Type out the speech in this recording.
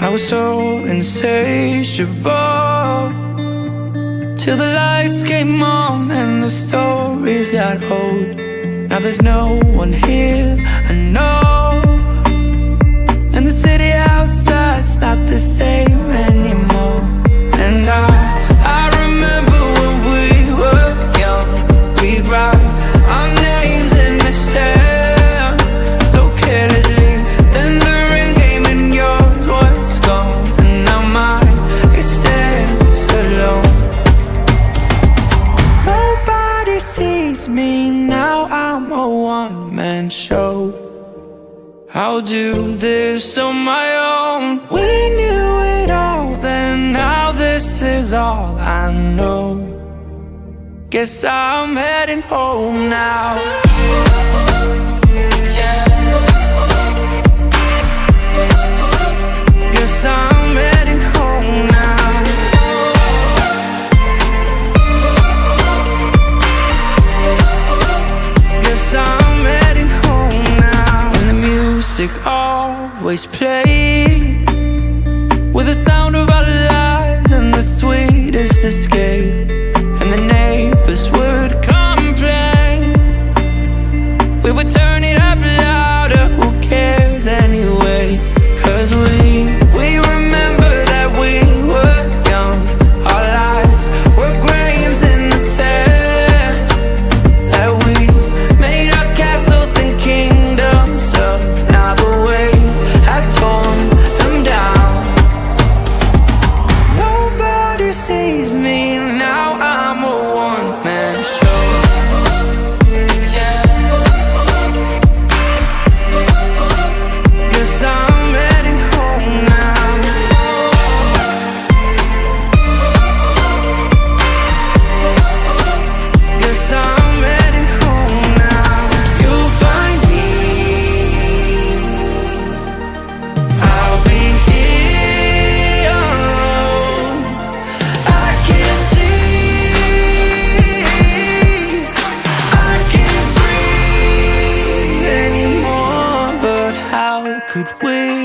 I was so insatiable, till the lights came on and the stories got old. Now there's no one here, I know, and the city outside's not the same anymore. And I remember when we were young, we'd write our names in the sand so carelessly. Then the rain came and yours was gone, and now mine, it stands alone. Nobody sees me now, I'm a one-man show. I'll do this on my own. We knew it all then, now this is all I know. Guess I'm heading home now. Guess I'm heading home now. Guess I'm heading home now. And the music always played, with the sound of our lives and the sweetest escape. And the neighbors would complain, we would turn it up louder, who cares anyway? 'Cause we remember that we were young, our lives were grains in the sand, that we made up castles and kingdoms up. Now the waves have torn them down. Nobody sees me now, I'm a one-man show. Guess I'm heading home now. Guess I'm heading home now. You'll find me, I'll be here. I can't see, I can't breathe anymore. But how could we